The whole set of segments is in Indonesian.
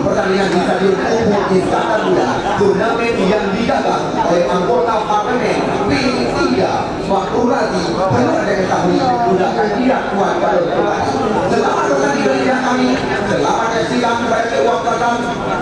pertandingan di Stadion Umum Istana Muda, turnamen yang digagas oleh anggota parlemen P3 Makrurati perlu diketahui gunakan tidak kuat pada pribadi. Selamat datang di dunia kami, selamat menyaksikan baik kewakatan.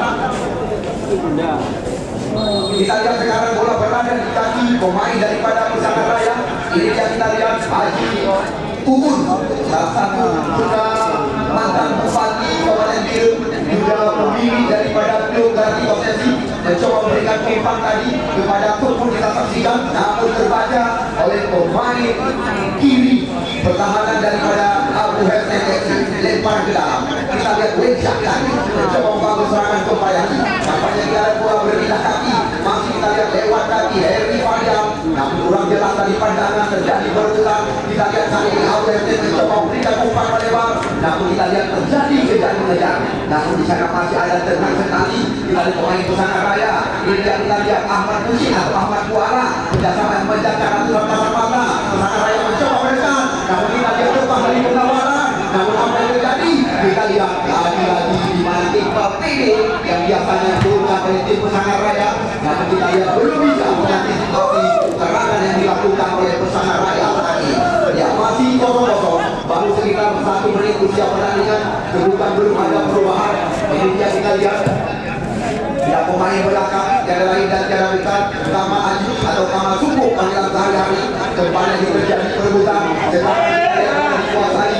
Kita lihat sekarang bola berada di kaki pemain daripada Pusaka Raya. Ini yang kita lihat Haji Uun, salah satu sudah mantan bupati Kabupaten Biru, juga pemilik daripada klub Gardi Obsesi, mencoba memberikan umpan tadi kepada Tupun. Kita saksikan, namun terbaca oleh pemain kiri pertahanan daripada Abu Hesn, lempar ke dalam. Kita lihat Wejak tadi mencoba membangun serangan kembali. Nampaknya dia ada bola berpindah kaki, masih kita lihat lewat kaki Heri Fadial, namun kurang jelas tadi pandangan terjadi berulang. Kita lihat kali ini Abu Hesn mencoba memberikan umpan melebar, namun kita lihat terjadi kejar-mengejar. Namun di sana masih ada tenang sekali. Kita lihat pemain Pusaka Raya. Ini yang kita lihat Ahmad Musin atau Ahmad Kuala kerjasama yang menjaga aturan pasar mata. Pusaka Raya mencoba mendekat, namun kita lihat depan dari pengawalan. Namun apa yang terjadi? Kita lihat lagi-lagi di mana tim PD yang biasanya diturunkan oleh tim Pusaka Raya. Namun kita lihat belum bisa mengantisipasi serangan yang dilakukan oleh Pusaka Raya tadi. Ya masih kosong-kosong. Baru sekitar 1 menit usia pertandingan, belum ada perubahan. Ini dia kita lihat. Ya pemain belakang tiada lain dan tiada bukan Kama Aji atau Kama Sumbu panggilan sehari-hari. Kembali terjadi perebutan. Sekarang dikuasai.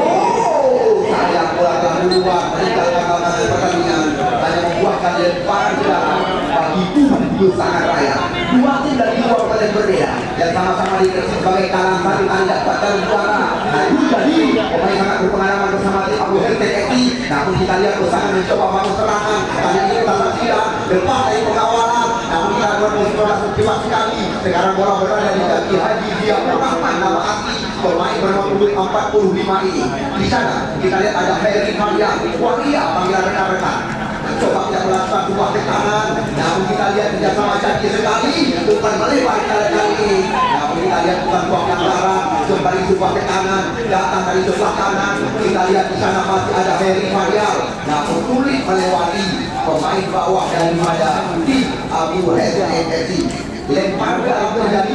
Sayang bola telah keluar meninggalkan lapangan pertandingan, hanya membuahkan lemparan ke dalam bagi Pusaka Raya. Dua tim dari dua kabupaten berbeda yang sama-sama dikasih sebagai kalang satu kali dapat dalam juara. Jadi pemain sangat berpengalaman bersama tim Abu Hesn. Namun kita lihat Pusaka mencoba bangun serangan. Kali ini kita saksikan depan dari pengawalan. Namun kita berposisi cepat sekali. Sekarang bola berada di kaki Haji Ziaur Rahman, nama asli pemain bernomor 45 ini. Di sana kita lihat ada Heri Fadial, Waria panggilan rekan-rekan. Coba kita melakukan sebuah tekanan, namun kita lihat kerjasama canggih sekali, bukan melebar kali ini. Namun kita lihat bukan buang yang larang, kembali sebuah tekanan datang dari sebelah kanan. Kita lihat di sana masih ada Heri Fadial, namun sulit melewati pemain bawah daripada tim Abu Hesn FC. Lempar ke dalam terjadi.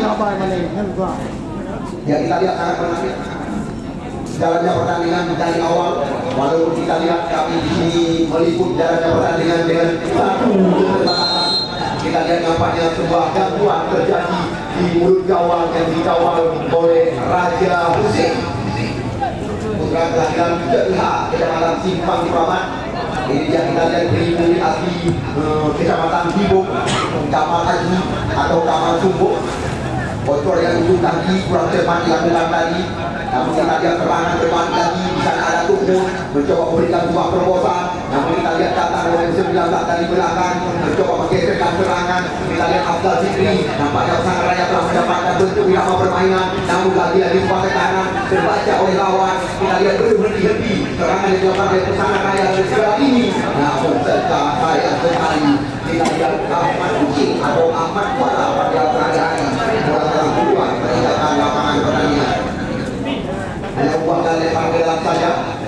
Ya kita lihat sangat menarik jalannya pertandingan dari awal. Walaupun kita lihat kami di sini meliput jalannya pertandingan dengan satu keterbatasan. Kita lihat nampaknya sebuah gangguan terjadi di mulut gawang yang dikawal oleh Raja Hussein, putra kelahiran Jelha, Kecamatan Simpang Kramat. Ini yang kita lihat dari asli Kecamatan Tibuk, Kamal Haji atau Kamal Sumbuk. Bocor yang ujung kaki kurang cepat dilakukan tadi. Namun kita lihat serangan depan lagi. Di sana ada Tupun mencoba memberikan sebuah terobosan. Namun kita lihat datang oleh 19 dari belakang mencoba menggeserkan serangan. Kita lihat Abdul Zikri, nampaknya Pusaka Raya telah mendapatkan bentuk irama permainan. Namun lagi-lagi sebuah tekanan terbaca oleh lawan. Kita lihat belum henti-henti serangan yang dilakukan oleh Pusaka Raya dari segala ini. Namun setelah sayang sekali kita lihat Ahmad Kucing atau Ahmad Kuala pada perayaan bola telah keluar meninggalkan lapangan pertandingan. Hanya membuahkan lempar ke dalam saja.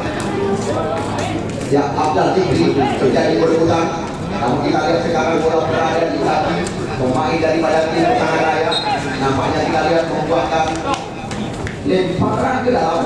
Ya Abdul Zikri terjadi perebutan. Namun kita lihat sekarang bola berada di kaki pemain daripada tim Pusaka Raya. Nampaknya kita lihat membuahkan lemparan ke dalam.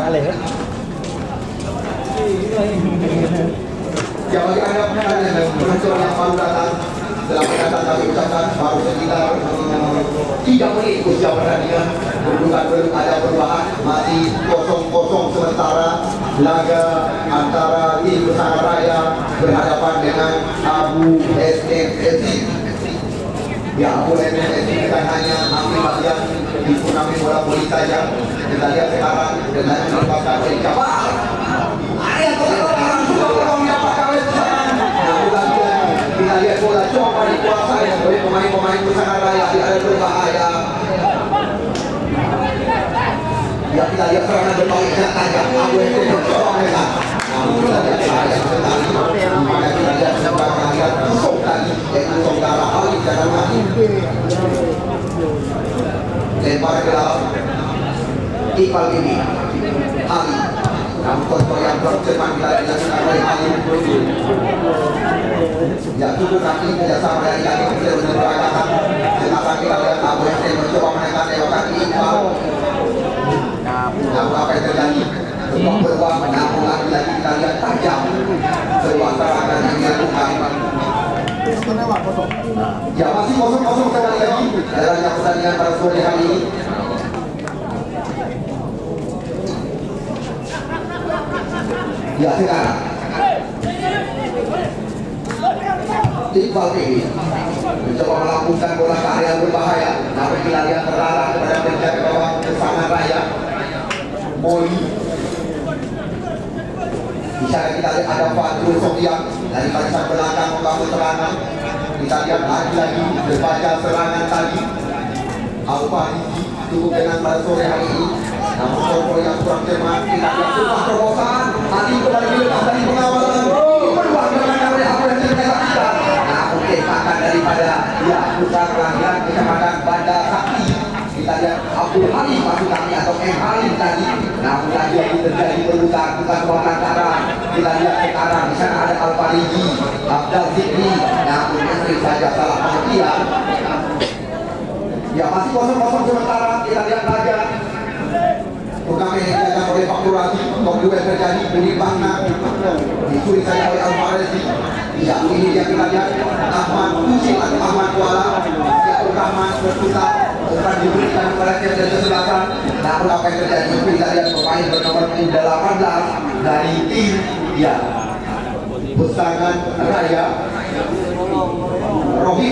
Ya bagi anda penonton yang baru datang, selamat datang kami ucapkan. Baru sekitar 3 menit usia pertandingan, belum ada perubahan, masih 0-0 sementara laga antara tim Pusaka Raya berhadapan dengan Abu Hesn FC. Ya Abu Hesn FC bukan hanya ambil bagian di turnamen bola voli saja. Kita lihat sekarang dengan melepaskan dari cabang. Kita lihat bola coba dikuasai oleh pemain-pemain Pusaka Raya, ada berbahaya. Ya kita lihat serangan berbalik tajam Abu Hesn mencoba mereka. Namun kita lihat sayang sekali dimana kita lihat sebuah kalian tusuk tadi dengan saudara Ali dan Ali. Lempar ke dalam Iqbal ini Ali. Namun kontrol yang bercepat kita dilakukan oleh Ali. Ya cukup kaki kerjasama dari kaki kecil menyeragakan. Sekarang kita lihat Abu Hestin mencoba menekan lewat kaki Iqbal. Namun apa yang terjadi? Untuk beruang, namun lagi-lagi kita lihat tajam sebuah serangan yang dilakukan. Ya masih kosong-kosong sekali lagi jalannya pertandingan pada sore hari ini. Ya sekarang Iqbal ini mencoba melakukan bola ke area berbahaya, namun kita lihat terlarang kepada penjaga gawang Kesangan Raya. Moi. Di sana kita lihat ada Fadul Sofian dari barisan belakang membangun serangan. Kita lihat lagi berbaca serangan tadi. Al-Farizi cukup dengan pada sore hari ini. Namun Sokol yang kurang cermat, kita lihat sebuah terobosan. Tadi kembali dilepas dari pengawalan. Peluang dengan oleh apa yang dilakukan. Namun tembakan daripada ya pusat kelahiran Kecamatan Banda Sakti. Kita lihat Abdul Halim maksud kami atau M Halim tadi. Namun lagi terjadi berlutar bukan ruang antara. Kita lihat sekarang di sana ada Al-Farizi, Abdul Zikri. Namun mungkin saja salah pengertian. Ya masih kosong-kosong sementara. Kita lihat saja turnamen yang dijaga oleh Pak Muradi. Kemudian terjadi berimbangnya dicuri saja oleh Al-Farizi. Ya ini dia kita lihat Ahmad Kucing atau Ahmad Kuala. Siapul Rahman berputar bukan diberikan kepada tim dari kesebelasan. Namun apa yang terjadi? Kita lihat pemain bernomor 18 dari tim ya Kesangan Raya Rohim.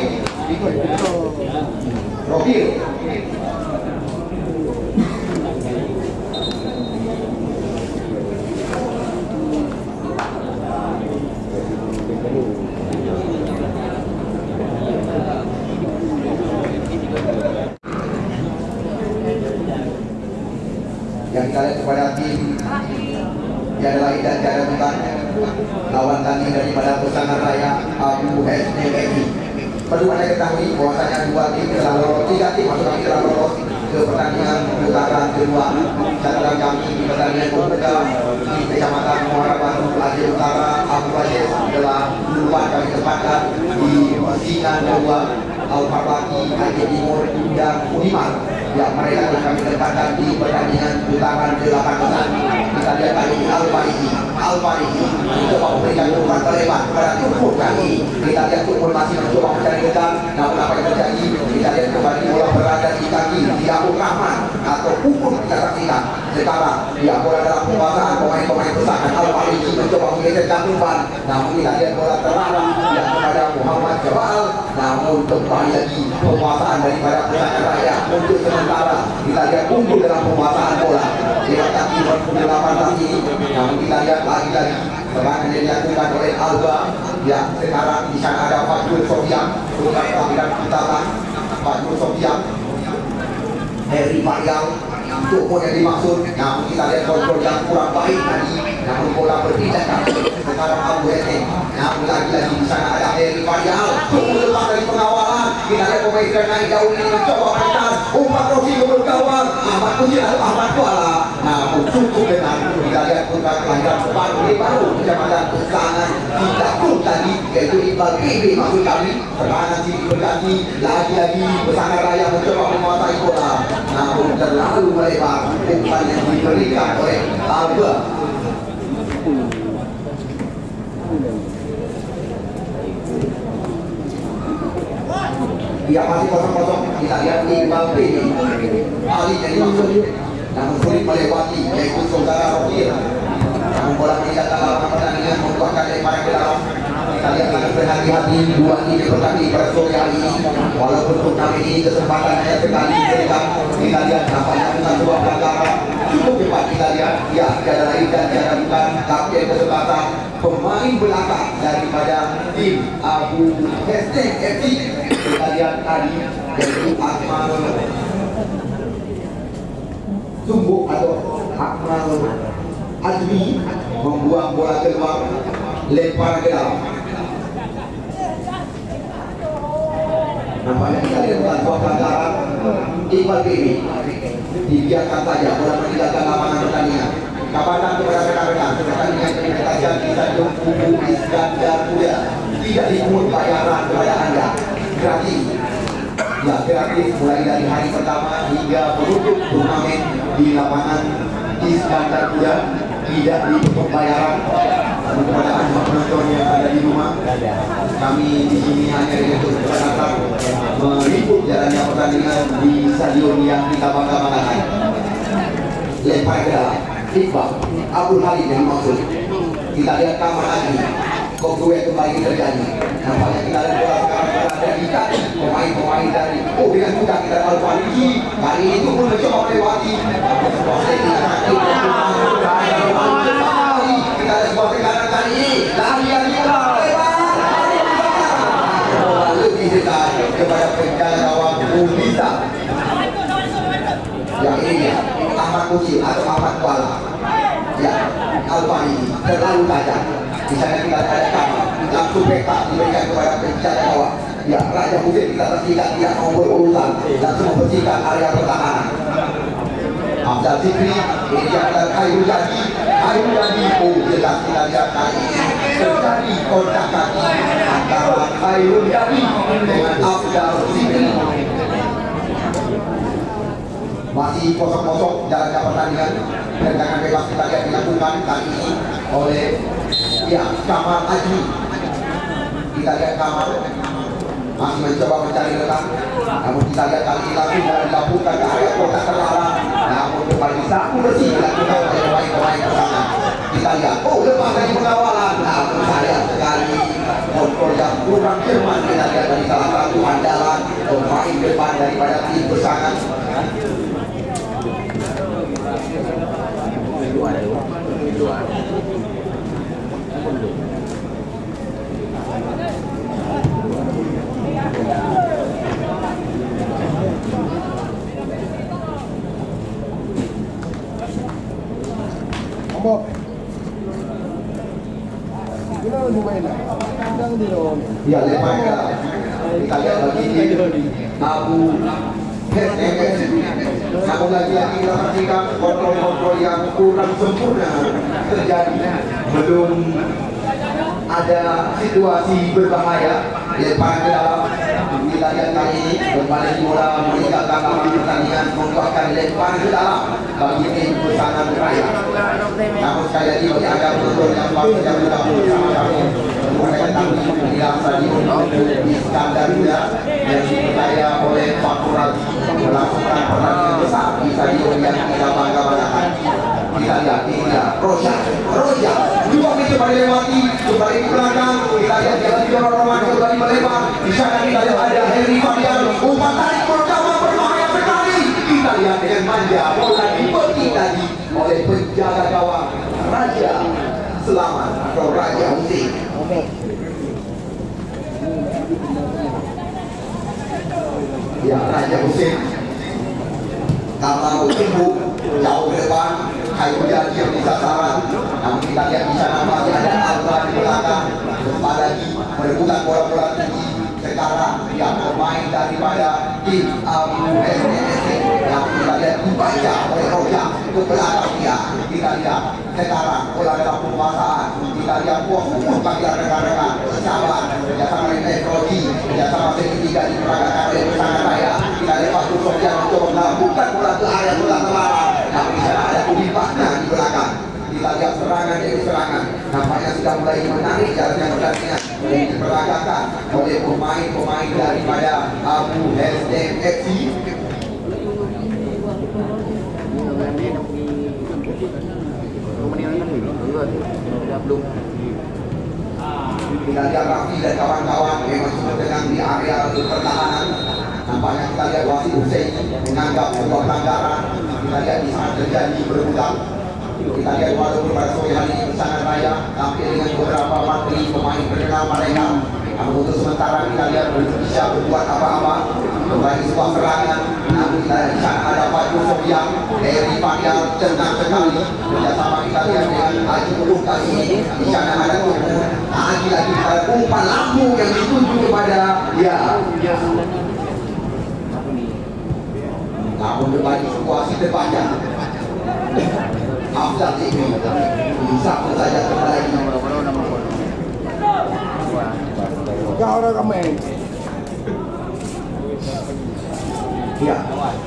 Yang kita lihat kepada tim yang lain dan tiada bukan lawan tanding daripada Kesangan Raya Abu Hestin. Perlu Anda ketahui bahwasanya dua tim telah lolos, tiga tim maksud kami telah lolos ke pertandingan putaran kedua. Catatan kami di pertandingan pembuka di Kecamatan Muara Batu Aceh Utara, Abu Wajib telah duluan kami tempatkan di Singan kedua Al-Farlaki Aceh Timur dan Uniman. Ya mereka telah kami tempatkan di pertandingan putaran ke-8. Kita lihat kali ini Al-Farizi mencoba memberikan umpan terlebar kepada Tumpul kaki. Kita lihat Tumpul masih mencoba mencari gedang. Namun apa yang terjadi? Kita lihat kembali bola berada di kaki Siapul Rahman atau Pupul kita saksikan. Sekarang dia bola dalam penguasaan pemain-pemain Kesangan. Al-Farizi mencoba menggeserkan umpan. Namun kita lihat bola terlarang yang kepada Muhammad Jabal. Namun kembali lagi penguasaan daripada Kesangan Raya untuk sementara. Kita lihat unggul dalam penguasaan bola. Lewat kaki 28 ini. Namun kita lihat lagi-lagi serangan yang dilakukan oleh Alba. Ya sekarang di sana ada Fadul Sofian. Bukan kelahiran kita kan Fadul Sofian, Heri Faryal. Untuk poin yang dimaksud. Namun kita lihat kontrol yang kurang baik tadi. Namun bola berpindah sekarang Abu Hestin. Namun lagi-lagi di sana ada Heri Faryal. Tunggu lepas dari pengawalan. Kita lihat pemain naik jauh ini mencoba menekan umpan Rosi bergawang. Ahmad Kucing atau Ahmad Kuala. Namun cukup dengan kita lihat putra kelahiran baru Kecamatan Kesangan tidak pun tadi yaitu Iqbal PB maksud kami. Serangan sini berganti lagi-lagi Kesangan Raya mencoba menguasai bola. Namun terlalu melebar umpan yang diberikan oleh Alba. Dia masih kosong-kosong. Kita lihat Iqbal PB Ali yang dimaksud. Namun sulit melewati yaitu saudara Rohir. Namun bola meninggalkan lapangan pertandingan membuahkan lemparan ke dalam. Kita lihat akan berhati-hati dua ini bertanding pada sore hari ini. Walaupun turnamen ini kesempatan hanya sekali diberikan. Kita lihat nampaknya bukan sebuah pelanggaran. Cukup cepat kita lihat. Ya tiada lain dan tiada bukan kapten kesempatan pemain belakang daripada tim Abu Hestin FC. Kita lihat tadi yaitu Akmal Tumbuk atau Akmal Azmi membuang bola keluar, lempar ke dalam. Nampaknya kita lihat tanpa pelanggaran. Iqbal PB dibiarkan saja bola meninggalkan lapangan pertandingan. kapan kepada rekan-rekan pertandingan implementasi di Stadion Kubu Iskandar Muda tidak dipungut bayaran kepada Anda, gratis. Ya, gratis mulai dari hari pertama hingga penutup turnamen di lapangan Iskandar Muda, tidak dipungut bayaran kepada Anda penonton yang ada di rumah. Kami di sini hanya untuk datang meliput jalannya pertandingan di stadion yang kita bangga-banggakan. Lempar ke dalam, Iqbal, Abdul Halim yang maksud. Kita lihat kamar lagi, kok gue kembali terjadi. Nampaknya kita lihat bola sekarang berada di kaki pemain-pemain dari dengan mudah kita tahu Paliki. Kali itu pun mencoba melewati. Kita lihat sebuah tekanan kali ini. Lari-lari lebih dekat kepada penjaga gawang Mulisa. Yang ini ya, Ahmad Muji atau Ahmad Kuala. Ya, Alfani terlalu tajam. Di sana kita ada kamar, langsung backup diberikan kepada penjaga gawang. Ya, Raja Hussein kita tidak mau berurusan, langsung membersihkan area pertahanan. Abdul Zikri, ini yang Khairul Jadi, oh jelas kita lihat kali ini terjadi kontak kaki antara Khairul Jadi dengan Abdul Zikri. Masih kosong-kosong jalannya pertandingan. Tendangan bebas kita lihat dilakukan kali ini oleh Kamal Ajmi. Kita lihat Kamal masih mencoba mencari rekan, namun kita lihat kali ini langsung dilakukan ke area kotak terlarang. Namun kembali sapu bersih dilakukan oleh pemain-pemain bersama. Kita lihat, lepas dari pengawalan. Namun sayang sekali kontrol yang kurang cermat. Kita lihat dari salah satu andalan pemain depan daripada tim bersama. Ya, lepas kita lihat lagi Abu HSMS. Namun lagi-lagi kita perhatikan kontrol-kontrol yang kurang sempurna terjadi. Belum ada situasi berbahaya. Lepas ke dalam, kita lihat kali ini kembali bola meninggalkan lapangan pertandingan, membuatkan lempar ke dalam bagi tim Pesanan Raya. Namun sekali lagi bagi anda penonton yang baru yang sudah bersama kami, mereka kami di dalam stadion Iskandar Muda yang dipercaya oleh Pak Muradi melakukan pertandingan besar di stadion yang kita bangga-banggakan. Kita lihat ini Roja juga kembali lewati, kembali ke belakang. Kita lihat jalan Jono Roman kembali melebar. Di sana kita lihat ada Henry Fabian, umpan tarik pertama berbahaya sekali. Kita lihat dengan manja bola dipetik tadi oleh penjaga gawang Raja Selamat atau Raja Hussein. Ya, Raja Hussein kalau tumbuh jauh ke depan, Khairul Jadi yang bisa saran. Namun kita lihat di sana masih ada Alba di belakang, kembali lagi merebutkan bola-bola tinggi. Sekarang yang pemain daripada tim Abu SNSC yang kita lihat dibaca oleh Roja ke belakang dia. Kita lihat sekarang bola dalam penguasaan. Kita lihat umur bagi rekan-rekan sahabat kerjasama dengan Efrodi, kerjasama segitiga diperagakan oleh Pesanan Raya. Kita lihat Pak Sofian mencoba melakukan bola ke area bola terlarang. Namun di sana ada Ulipakna di belakang. Kita lihat serangan demi serangan, nampaknya sudah mulai menarik jalannya pertandingan yang diperagakan oleh pemain-pemain daripada Abu SMFC. Kita lihat Rafi dan kawan-kawan memang sudah dengan di area pertahanan. Nampaknya kita lihat wasit Hussein menganggap sebuah pelanggaran. Kita lihat di sana terjadi berebutan. Kita lihat walaupun pada sore hari ini Pesanan Raya tampil dengan beberapa materi pemain terkenal mereka. Namun untuk sementara kita lihat belum bisa berbuat apa-apa. Kembali sebuah serangan. Namun kita lihat di sana ada Pak Sofian, Heri Panial tenang sekali. Kerjasama kita lihat dengan Haji Ulung kali ini. Di sana ada Umur. Lagi-lagi ada umpan lambung yang dituju kepada namun berbagi situasi terpanjang. Afdal itu satu saja kembali. Ya orang ramai. Ya.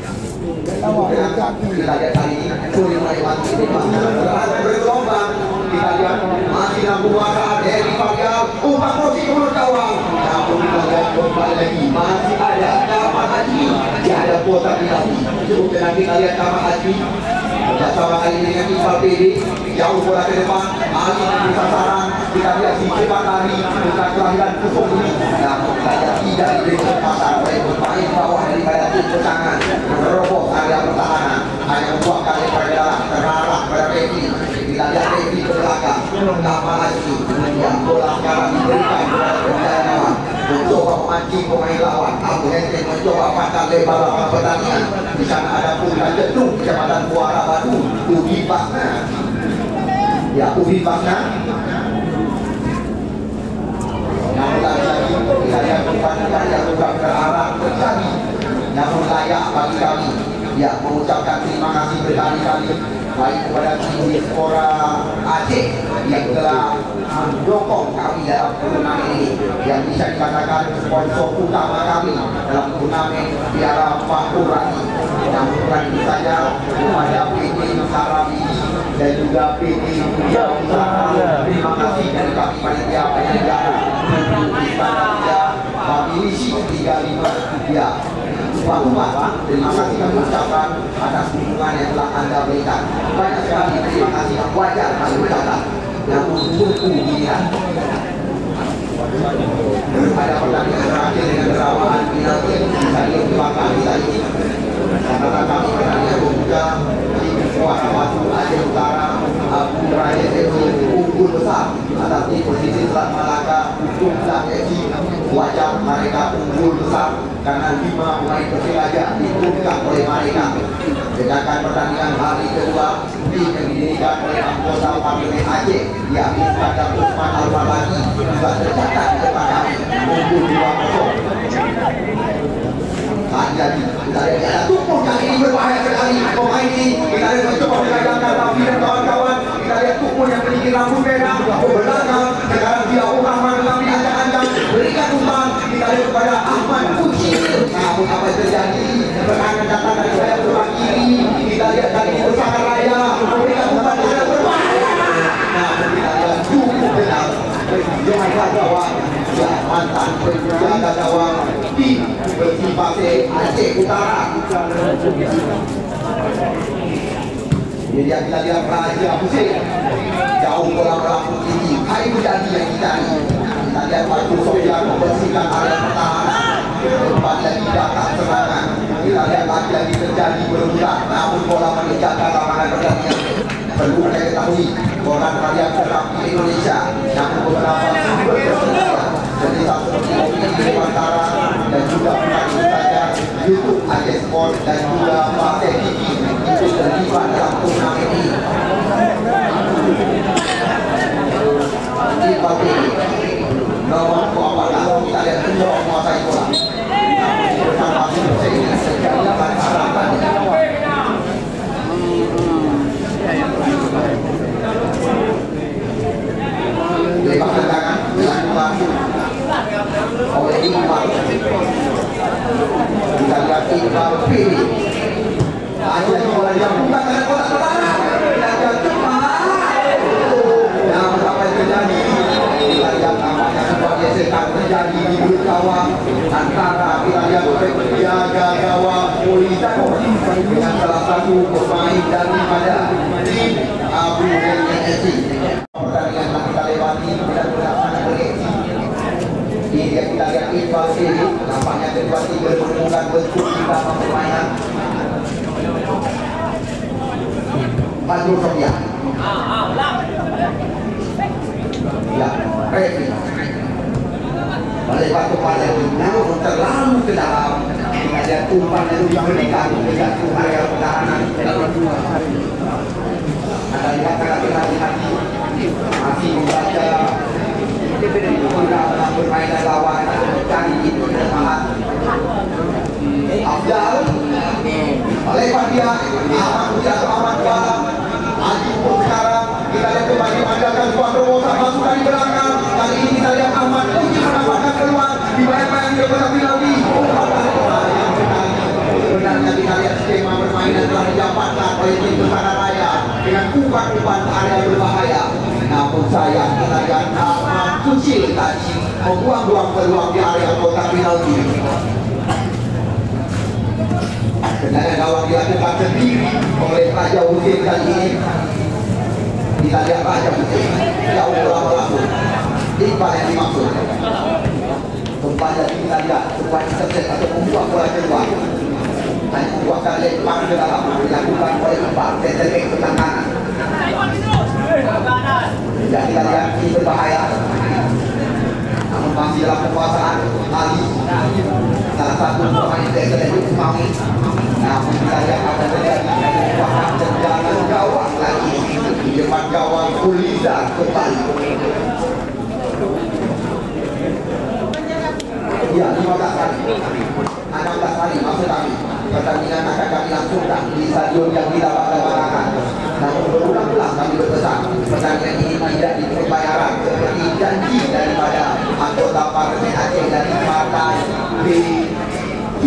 Kita lihat kali ini Suri melewati bergelombang. Kita lihat masih nambung masa dari Fabian umpan posisi menurut gawang. Namun kita lihat kembali lagi masih ada Kamal Haji. Dia ada kuota lagi. Cukup dengan kita lihat Kamal Haji. Bersama kali ini dengan Iqbal PD jauh bola ke depan. Ali di sasaran. Kita lihat si Cepat Lari bukan kelahiran Kusung ini. Namun kita lihat tidak diberi kesempatan oleh pemain bawah daripada tim pesangan menerobos area pertahanan. Hanya membuatkan lebar ke dalam terarah pada Revi. Kita lihat Revi ke belakang. Kamal Haji yang bola sekarang diberikan kepada pemain lawan. Mencoba memancing pemain lawan. Abu Hendrik mencoba panjang lebar lapangan pertandingan. Di sana ada Pura Jedung, Kecamatan Muara Batu, Ubi Basna. Ya, Ubi Basna. Namun lagi kita lihat pertandingan yang juga terarah terjadi. Namun layak bagi kami. Ya, mengucapkan terima kasih berkali-kali baik kepada tim Diaspora Aceh yang telah mendukung kami dalam turnamen ini, yang bisa dikatakan sponsor utama kami dalam turnamen Piala Fahurani. Namun bukan itu saja, kepada PT Sarabi dan juga PT Mulia Usaha, terima kasih dari kami panitia penyelenggara Pamilisi 35 ya. Tuhan, terima kasih kami ucapkan atas dukungan yang telah Anda berikan. Banyak sekali terima kasih yang wajar kami ucapkan. Namun tunggu giliran. Pada pertandingan terakhir dengan kerawahan penalti bisa dibakar kita ini. Karena kami pertandingan juga di Kuala Batu Aceh Utara, Abu Raya FC unggul besar atas di posisi Selat Malaka Jumlah FC. Wajar mereka unggul besar karena 5 pemain Persiraja diturunkan oleh mereka. Sedangkan pertandingan hari kedua tim yang didirikan oleh anggota Parlemen Aceh yakni Kadang Usman Al-Malaki juga tercatat di depan kami unggul 2-0. Jadi kita lihat ada tumpul yang ini berbahaya sekali. Pemain ini kita lihat mencoba menegakkan Rafi dan kawan-kawan. Kita lihat tumpul yang memiliki rambut merah ke belakang. Sekarang dia Rahman tetapi ancang-ancang berikan umpan. Kita lihat kepada Ahmad Puji. Namun apa yang terjadi? Serangan datang dari saya sebelah kiri. Kita lihat kali ini Bersama Raya memberikan umpan yang berbahaya. Namun kita lihat cukup benar. Jaga gawang, ya mantan penjaga gawang tim Persipase Aceh Utara. Jadi yang kita lihat Raja Hussein jauh bola melambung tinggi. Hari menjadi yang dicari. Kita lihat Pak Sofian membersihkan area pertahanan. Kembali lagi datang serangan. Kita lihat lagi terjadi berulang. Namun bola meninggalkan lapangan pertandingan. Perlu kita ketahui orang rakyat tetap di Indonesia, namun beberapa sumber bersedia jadi seperti Opini Antara dan juga bukan saja YouTube Aceh Sport dan juga Pasir TV itu terlibat dalam turnamen ini. Di bagian nomor 14 kita lihat beliau menguasai bola. Namun bersama Hussein ini terjadi harapan. Lepas tendangan dilakukan oleh Iqbal. Kita lihat Iqbal pilih. Ada bola yang bukan dengan bola terlarang. Kita lihat cepat. Namun apa yang terjadi? Kita lihat namanya sebuah gesekan terjadi di mulut gawang antara kita lihat penjaga gawang Politano dengan salah satu pemain daripada tim Abu Hendrik FC. Pertandingan yang kita lewati benar-benar sangat bergengsi. Ini yang kita lihat Iqbal ini nampaknya kedua tim menemukan bentuk irama permainan. Fadlu Sofian. Ya, Revi. Oleh Batu Paling, namun terlalu ke dalam. Kita lihat umpan yang diberikan dengan area pertahanan. Anda lihat sangat hati-hati. Masih membaca dalam permainan lawan mencari itu kesalahan. Afdal oleh dia Ahmad Ujah Ahmad Wala Haji kotak penalti. Sebenarnya kita lihat skema permainan telah didapatkan oleh tim Pesaraya dengan umpan-umpan area berbahaya. Namun sayang kita lihat Ahmad Kucil tadi membuang-buang peluang di area kotak penalti. Tendangan gawang dilakukan sendiri oleh Raja Hussein kali ini. Kita lihat Raja Hussein jauh lama-lama. Iqbal yang dimaksud. Kembali kita lihat sebuah intercept atau membuang bola keluar. Hanya membuahkan lempar ke dalam dilakukan oleh Iqbal. Tertelek ke kanan. Ya, kita lihat ini berbahaya. Namun masih dalam kekuasaan Ali, salah satu pemain terbaik Umawi. Namun kita lihat apa terjadi. Bahkan tendangan gawang lagi di depan gawang Uliza kembali. Ya, 15 kali 16 kali maksud kami pertandingan akan kami langsungkan di stadion yang kita laksanakan. Namun berulang-ulang kami berpesan pertandingan ini tidak dipungut bayaran seperti janji daripada anggota parlemen Aceh dari partai B3.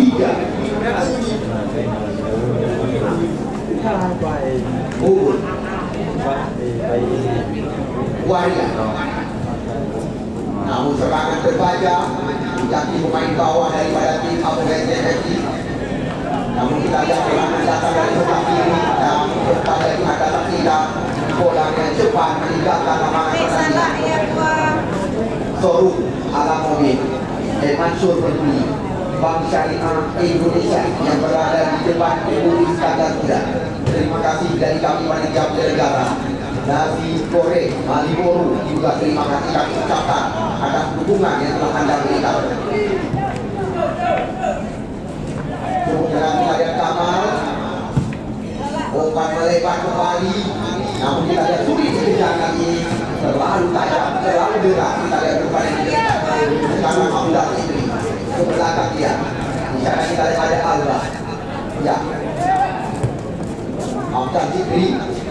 Ubud Waria. Namun serangan terbaca jadi pemain bawah daripada tim Abu Ghazal. Namun kita lihat serangan datang dari sebelah kiri. Namun kepada di hadapan kita bola yang cepat meninggalkan lapangan pertandingan. Sorum ala mobil Mansur Pertuni Bank Syariah Indonesia yang berada di depan Uri Iskandar Muda. Terima kasih dari kami panitia penyelenggara. Nasi goreng Maliboru juga terima kasih kami ucapkan atas dukungan yang telah Anda berikan. Kemudian kita lihat Kamal umpan melebar kembali. Namun kita lihat sulit dikejar kali ini. Terlalu tajam, terlalu deras. Kita lihat depan ini. Sekarang Abdullah Idri ke belakang dia. Di sana kita lihat ada Alba. Ya, Abdullah Idri.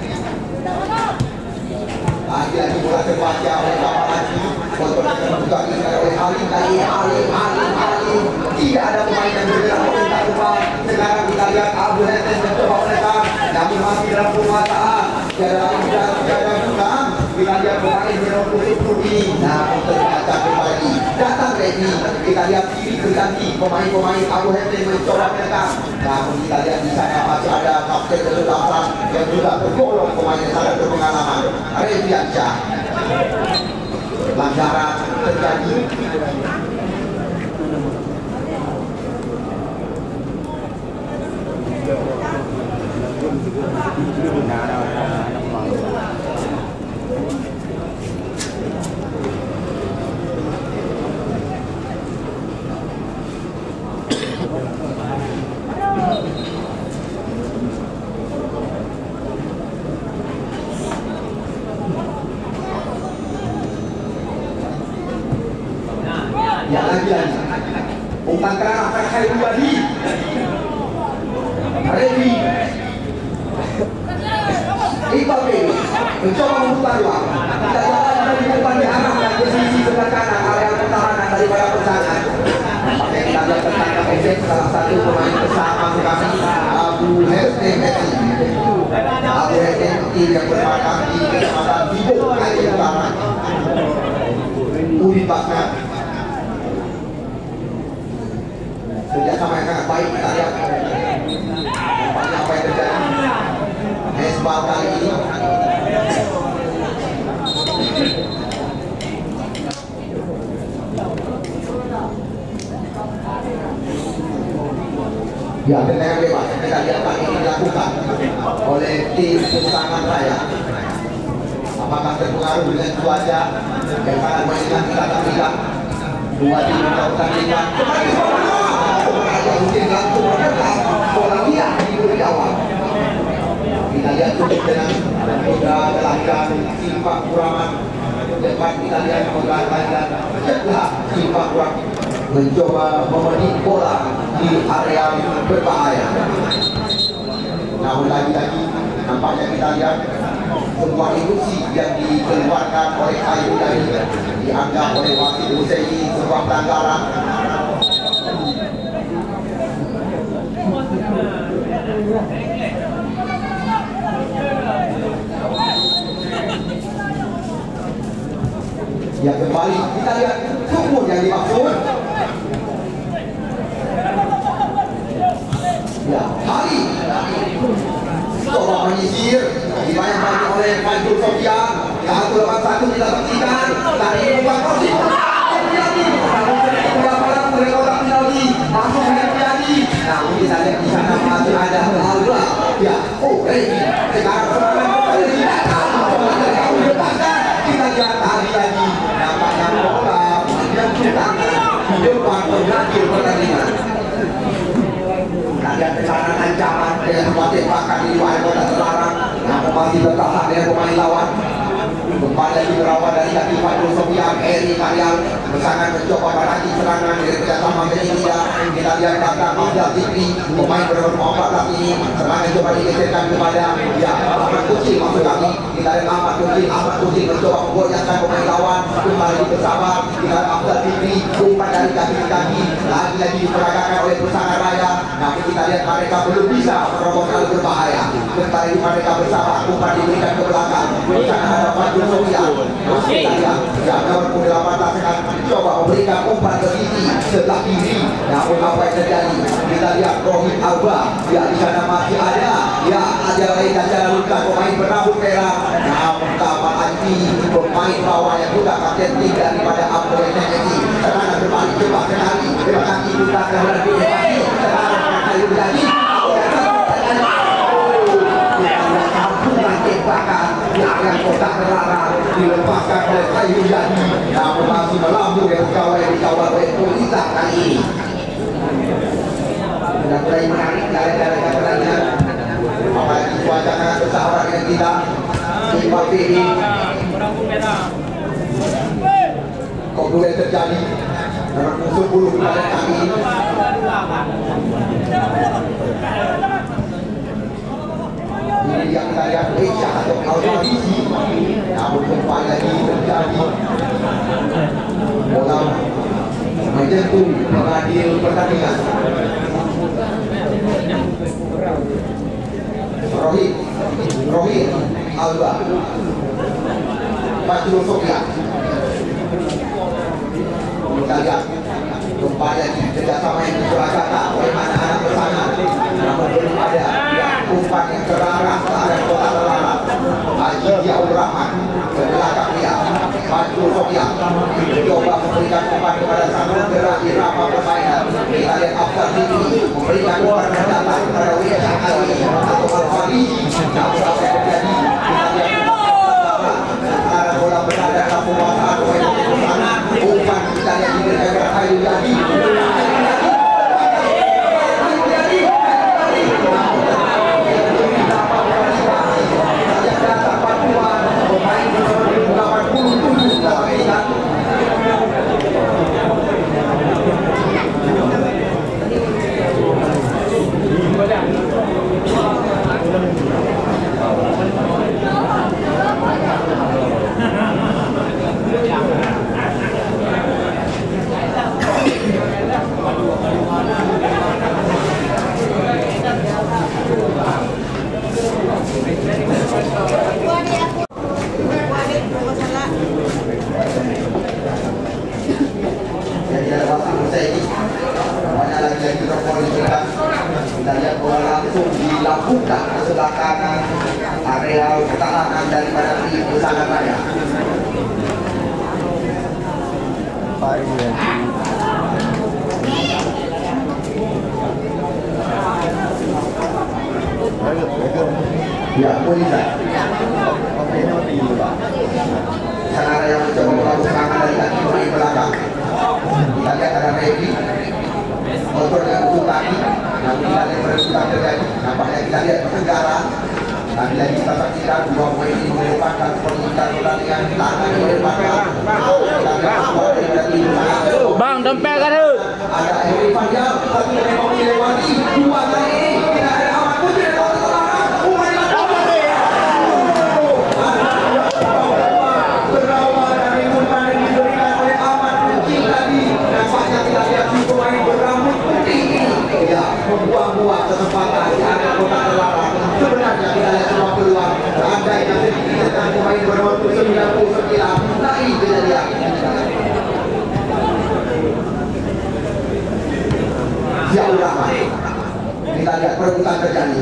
Lagi-lagi bola terbaca oleh Bapak Haji. Kontrol juga diserang oleh Halim tadi. Halim. Tidak ada pemain yang bergerak meminta umpan. Sekarang kita lihat Abu Ghazal mencoba menekan. Namun masih dalam penguasaan. Jalan bukan. Kita lihat pemain berpusuk ini. Namun terbaca kembali. Datang Redi. Kita lihat kiri berganti. Pemain-pemain Abu Ghazal mencoba menekan. Namun kita lihat di sana masih ada kapten kesebelasan yang juga tergolong pemain yang sangat berpengalaman. Reviansyah. Pelanggaran terjadi. Ya lagi umpan kerana Farhai Wadi Revi Iqbal Bedi mencoba membuka ruang. Kita jalan dari umpan diarahkan ke sisi sebelah kanan area pertahanan daripada pertahanan. Kita lihat tertangkap Ejek salah satu pemain bersama kami Abu Ghazal tim yang bermain di Kecamatan Bibuk Aceh Utara. Uri Bakna kerjasama yang sangat baik. Kita lihat nampaknya apa yang terjadi Hezbal kali ini. Ya, tendangan bebas kita lihat kali ini dilakukan oleh tim Pusangan Raya. Apakah terpengaruh dengan cuaca yang sangat menyenangkan? Kita akan lihat dua tim pertandingan. Mungkin langsung menekan bola dia di awal. Kita lihat cukup dengan Putra kelahiran Simpak Kuraman. Depan kita lihat Putra kelahiran setelah Simpak Kuraman mencoba memetik bola di area berbahaya. Namun lagi-lagi nampaknya kita lihat sebuah ilusi yang dikeluarkan oleh Ayu dari dianggap oleh wasit Husaini sebuah pelanggaran. Ya kembali kita lihat sumur yang dimaksud. Ya, Hari coba menyisir dibayang-bayang oleh Fajrul Sofian. 181 kita saksikan dari Bang Rosi. Langsung terjadi. Namun kita lihat di sana masih ada Alba. Ya, oh, sekarang serangan kembali kita lihat tadi lagi nampaknya bola yang tangan di depan pengakhir pertandingan. Ada tekanan ancaman dengan sebuah tembakan di luar kota terlarang, namun masih bertahan dengan pemain lawan. Kembali lagi berawal dari kaki Fajrul Sofian, Eri Karyal bersangat mencoba merangi serangan dari kerjasama Indonesia. Kita lihat belakang Abdul Zikri, pemain bernomor 14 ini serangan coba digeserkan kepada Ahmad Kucing masuk kaki. Kita lihat Ahmad Kucing mencoba menggoyangkan pemain lawan. Kembali bersabar, kita lihat Abdul Zikri umpan dari kaki ke kaki, lagi-lagi diperagakan oleh Pusaka Raya. Namun kita lihat mereka belum bisa merobos hal berbahaya. Kembali mereka bersabar, umpan diberikan ke belakang. Bersama ada Fajrul Sofian. Kita lihat nomor 18 akan coba memberikan umpan ke sisi sebelah kiri. Namun apa yang terjadi? Kita lihat Rohit Alba. Ya, di sana masih ada. Ya, ada lagi Cacara Luka, pemain berambut merah. Namun kawan anti pemain bawah yang juga kapten tim daripada Abdul Nenesi. Serangan berbalik coba sekali. Terima kasih Luka kerana dinikmati. Serangan kali lagi. Tembakan di area kotak terlarang dilepaskan oleh Kayu Jadi, namun masih melambung dan dikawal oleh Polita kali ini. Sudah mulai menarik dari pertandingan, apalagi cuaca sangat bersahabat dengan kita. Timur TV kok boleh terjadi dalam musuh bulu pada kami. Ini yang kita lihat Asia atau Al-Farisi, namun kembali lagi terjadi bola menyentuh pengadil pertandingan. Rohit Alba, Fajrul Sofian. Kita lihat kembali lagi kerjasama yang diserahkan oleh anak-anak bersama, namun belum ada umpan yang terlarang ke arah kota terlarang. Haji Diaul Rahman ke belakang dia, Fajrul Sofian mencoba memberikan umpan kepada satu gerak irama permainan. Kita lihat Abdul Zikri memberikan umpan mendatar kepada Wiyah Ali atau Al-Farisi. Namun apa yang terjadi? Kita lihat arah bola berada dalam penguasaan umpan kita lihat diberikan kepada Kayu Jadi. Kita lihat bola langsung dilakukan ke sebelah kanan area pertahanan daripada tim Pusaka Raya. Ya, Polisa. Sana Raya mencoba melakukan serangan dari kaki pemain belakang. Kita lihat ada Regi motor dengan ujung kaki, namun kita lihat perebutan terjadi. Nampaknya kita lihat pertengkaran. Tadi lagi kita saksikan dua pemain ini melepaskan permintaan pertandingan tangan yang melepaskan. Bang, dompet kan tu? Ada Eri Fadial, satu yang mau dilewati, dua kali ini kita ada Ahmad Kucing dan Kota Semarang. Berawal dari umpan yang diberikan oleh Ahmad Kucing tadi. Nampaknya kita lihat si pemain berambut putih ini, ya, membuang-buang kesempatan di area Kota perebutan terjadi.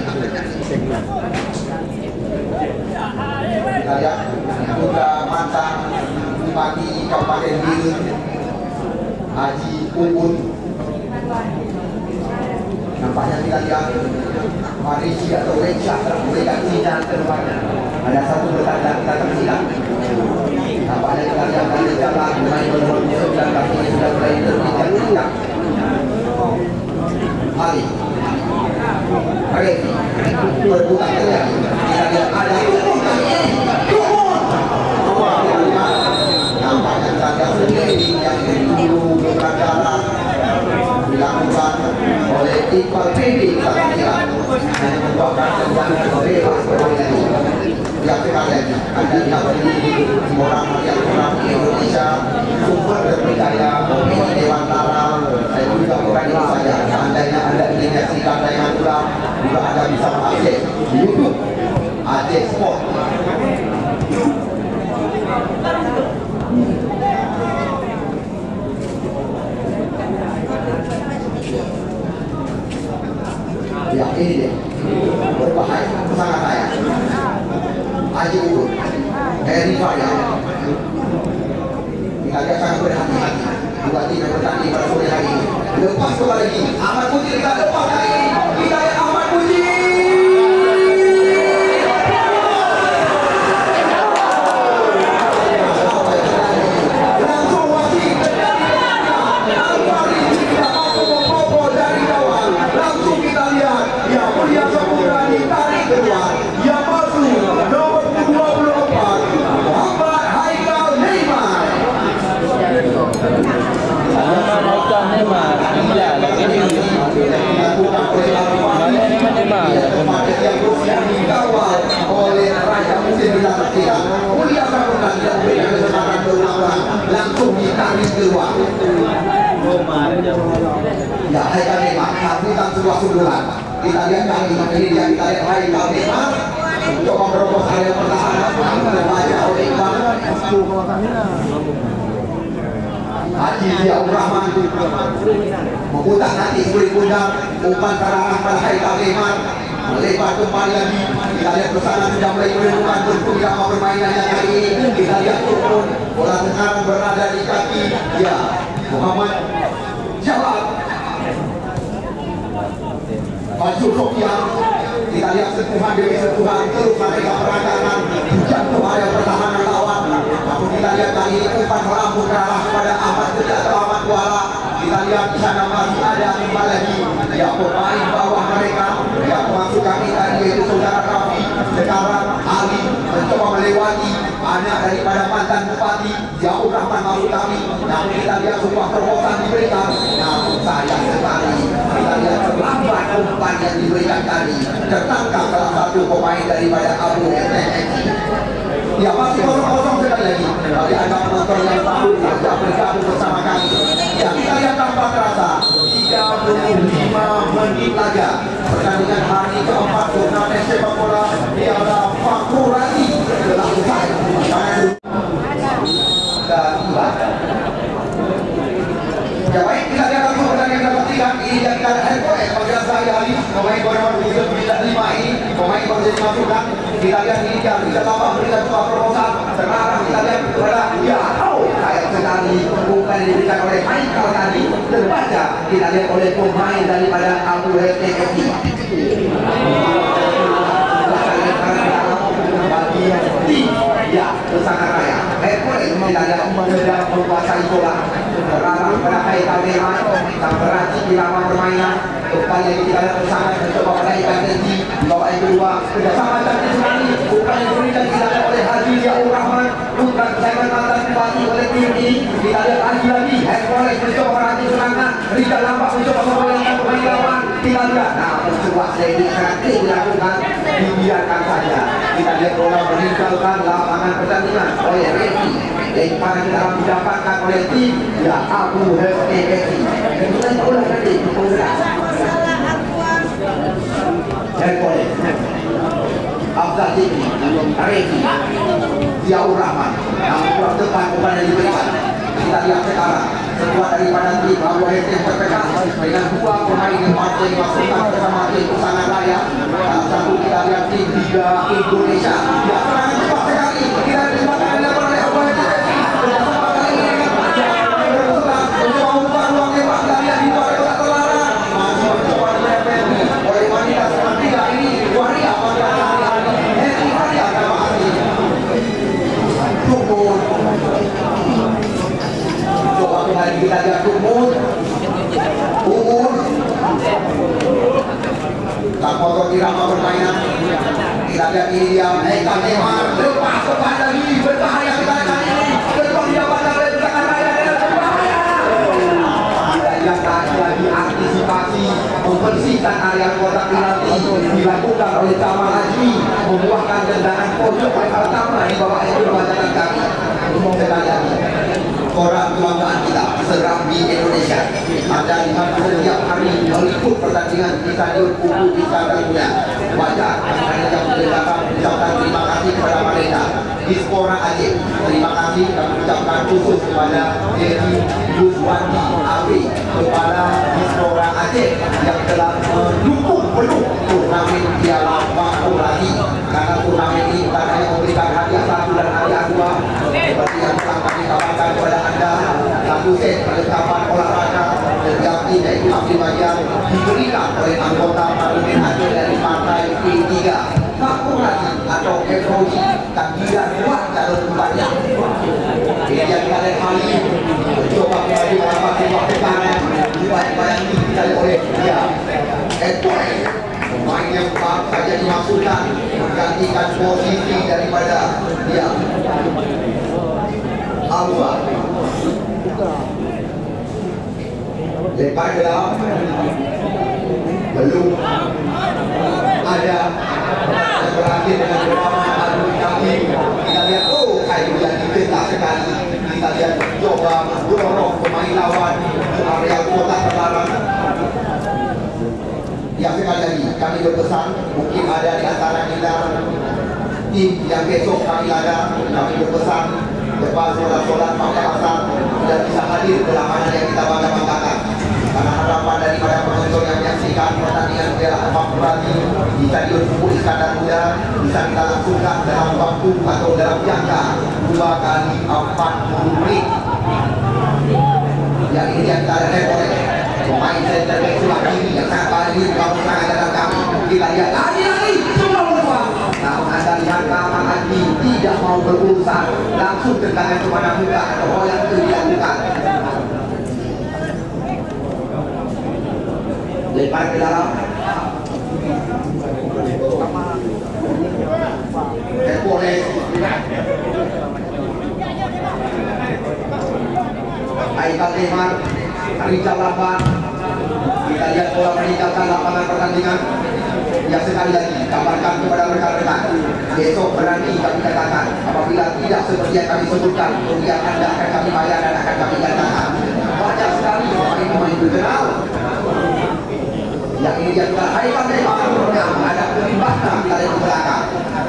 Kita lihat juga mantan Bupati Kabupaten Biren Haji Uun. Nampaknya kita lihat Marisi atau Reksha telah memberikan sinyal ke depannya. Ada satu bertanda kita tersilang. Nampaknya kita lihat dari jalan mulai menurunnya dan kakinya sudah mulai terpijak-pijak. Ali berputar terjadi. Kita lihat ada Uun kali ini. Uun nampaknya kita lihat sendiri yang dulu beradaran dilakukan oleh Iqbal Fendi yang menyebabkan tendangan bebas bermain yang sekali lagi ada orang yang kurang di Indonesia sumber terpercaya opini Dewan Tara. Saya juga bukan itu saja, seandainya anda ingin menyaksikan tayangan ulang juga anda bisa mengakses di YouTube Aceh Sport. Ya ini dia berbahaya sangat bahaya. Haji Uun Heri Faya kita lihat sangat berhati-hati dua tim yang bertanding pada sore hari ini. Lepas kembali lagi Ahmad Puji, kita lepas kali ini kita lihat Ahmad Puji langsung wasit dari bawah. Langsung kita lihat yang Mulia Saputra ditarik keluar, yang masuk nomor 24 Muhammad Haikal Neymar. Haikal Neymar, iya lagi ini. Mana Neymar? Yang dikawal oleh Raja Musim Bintang Tiga. Mulia Saputra tidak memberikan kesempatan berulang, langsung ditarik keluar. Ya, Haikal Neymar habitan sebuah sundulan. Kita lihat kali ini dia kita lihat Haikal Neymar coba merobos area pertahanan, terbaca oleh Iqbal. Haji Ziaur Rahman memutar nanti kulit pundak, umpan terarah pada Haikal Neymar, melebar kembali lagi. Kita lihat pesanan sudah mulai menentukan bentuk irama permainannya kali ini. Kita lihat turun, bola sekarang berada di kaki ya Muhammad Jawab Baju Sofian. Kita lihat sentuhan demi sentuhan terus mereka peradakan jatuh area pertahanan lawan. Namun kita lihat kali ini umpan melambung ke arah kepada Ahmad Teja atau Ahmad Kuala. Kita lihat di sana masih ada kembali lagi ya pemain bawah mereka yang memasukkan kita yaitu saudara Rafi. Sekarang Ali mencoba melewati anak daripada mantan Bupati Ziaur Rahman Mahmud kami. Namun kita lihat sebuah terobosan diberikan, namun sayang sekali kita lihat terlambat umpan yang diberikan tadi. Tertangkap salah satu pemain daripada Abu SNX. Ya masih kosong-kosong sekali lagi. Bagi anda penonton yang baru yang bergabung bersama kami, ya kita lihat tanpa terasa 35 menit lagi pertandingan hari keempat turnamen sepak bola Piala Fakhurani telah usai. Ya baik, kita lihat langsung pertandingan nomor 3 ini yang kita ada handball panggilan saya hari pemain nomor 5 ini pemain baru jadi masukkan. Kita lihat ini yang kita tambah berikan sebuah proposal. Sekarang kita lihat kepada ya sayang sekali bukan diberikan oleh Haikal tadi terbaca kita lihat oleh pemain daripada Abu SNX. Bagian tim ya Nusantara Raya. Handball kita lihat sedang menguasai bola. Sekarang pada Haikal Neymar yang berhasil di lapangan permainan. Kembali lagi kita lihat bersama mencoba menaikkan tensi. Bawa yang kedua kerjasama cantik sekali. Bukan yang diberikan kita lihat oleh Haji Ziaur Rahman. Bukan kesayangan mantan Bupati oleh tim ini. Kita lihat lagi Handball mencoba merhati serangan. Rizal Lampak mencoba membolehkan pemain lawan. Kita lihat namun sebuah segi cantik dilakukan, dibiarkan saja. Kita lihat bola meninggalkan lapangan pertandingan oleh Refi. Lemparan kita akan didapatkan oleh tim ya Abu SNX. Kemudian bola nanti Handball Abdul Zikri Refi Ziaur Rahman yang kurang tepat bukan yang diberikan. Kita lihat sekarang sebuah daripada tim Abu Hatim terpekat dengan dua pemain yang partai dimasukkan bersama tim Pusana Raya. Dalam satu kita lihat tim Liga Indonesia. Ya, serangan cepat sekali. Kita dilakukan oleh Abu Hatim. Bersama kali ini mencoba membuka ruang tembak. Kita lihat di luar kotak terlarang. Masih mencoba dilempari oleh wanita nomor 3 ini. Waria pada hari ini. Heri Waria nama asli. Tumur. Coba kembali kita lihat Tumur. Umur. Tak foto irama permainan. Kita lihat ini dia. Eka Neymar lepas cepat lagi. Berbahaya kita lihat ini. Berbahaya dia pada belakang raya dan berbahaya. Kita lihat lagi antisipasi membersihkan area kotak penalti dilakukan oleh Kamal Haji, membuahkan tendangan pojok oleh pertama di bawah itu bacaan kami. Kita lihat koran kebanggaan kita Serambi Indonesia. Ada lihat setiap hari meliput pertandingan di Stadion Kubu di Stadion Wajar. Yang mengucapkan terima kasih kepada mereka. Dispora Aceh, terima kasih kami ucapkan khusus kepada Heri Yuswandi Abi, kepada Dispora Aceh yang telah mendukung penuh turnamen Piala Waktu lagi, karena turnamen ini bukan hanya memberikan hadiah 1 dan hadiah 2 seperti yang telah kami kabarkan kepada anda. 1 set perlengkapan olahraga setiap tim yaitu Abdi Bagian diberikan oleh anggota parlemen Aceh dari partai P3 Kampung lagi atau FOI kandidat buat calon kembali. Ini yang kalian kali mencoba kembali melakukan sebuah tekanan bayang-bayang dikali oleh dia FOI, pemain yang baru saja dimasukkan menggantikan posisi daripada dia Alwa. Lempar ke dalam, belum ada berakhir dengan adu kaki. Kita lihat, oh kayu yang diketak sekali. Kita lihat coba dorong pemain lawan ke area kotak terlarang. Yang sekali lagi kami berpesan, mungkin ada di antara kita tim yang besok kami ada, kami berpesan lepas solat pakai asar tidak bisa hadir dalam mana yang kita bangga-banggakan. Karena harapan daripada penonton yang menyaksikan pertandingan Piala Waktu di Stadion Kubu Iskandar Muda bisa kita langsungkan dalam waktu atau dalam jangka 2 kali 40 menit. Yang ini yang kita lihat oleh pemain center back sebelah kiri yang sangat baik kalau sangat dalam kami. Kita lihat lagi semua berubah. Namun anda lihat Kamal Haji tidak mau berurusan, langsung tendangan kepada muka atau yang itu dilakukan. Lempar ke dalam. Boleh. Aikal Neymar, Rizal Lapan. Kita lihat bola meninggalkan lapangan pertandingan. Yang sekali lagi kabarkan kepada rekan-rekan, besok berani kami katakan apabila tidak seperti yang kami sebutkan, kemudian anda akan kami bayar dan akan kami katakan. Banyak sekali pemain-pemain terkenal. Yang ini juga Aikal Neymar yang ada kelimbahan dari belakang.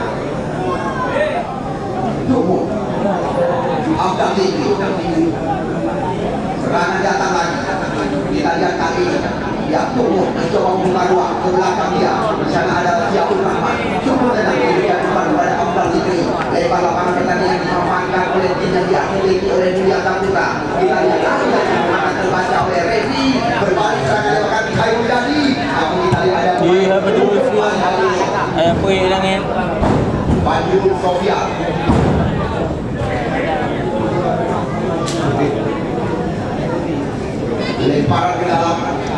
Tunggu Abdul Tinggi. Serangan datang lagi. Kita lihat kali dia tunggu mencoba membuka ruang ke belakang dia. Di sana ada Ziaul Rahman. Cukup datang dia kepada Abdul Tinggi. Lebar lapangan pertandingan dimanfaatkan oleh tim yang dimiliki oleh Mulia Saputra. Kita lihat lagi yang akan terbaca oleh Rezi. Berbalik serangan lewat Khairul Jadi. Namun kita lihat ada Iya betul. Apa yang langit? Banjul Sofia. Lemparan ke dalam.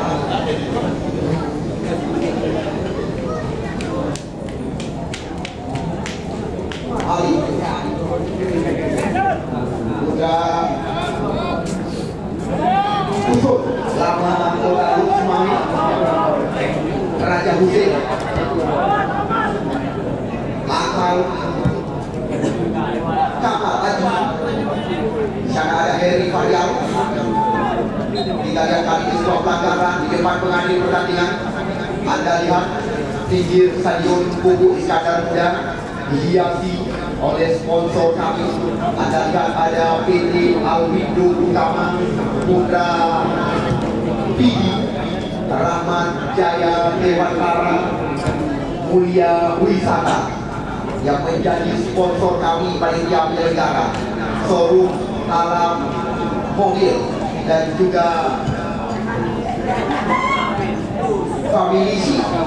Ali sudah usut lama Kota Luxmami Raja Husin Akal Kamal Haji. Di sana ada Heri Faryal. Kita lihat kali ini sebuah pelanggaran di depan pengadil pertandingan. Anda lihat pinggir Stadion Kubu Iskandar Muda dihiasi oleh sponsor kami. Anda lihat ada PT Alwindo Utama Putra Pidi, Rahmat Jaya Dewantara Mulia Wisata yang menjadi sponsor kami panitia penyelenggara, showroom alam mobil, dan juga family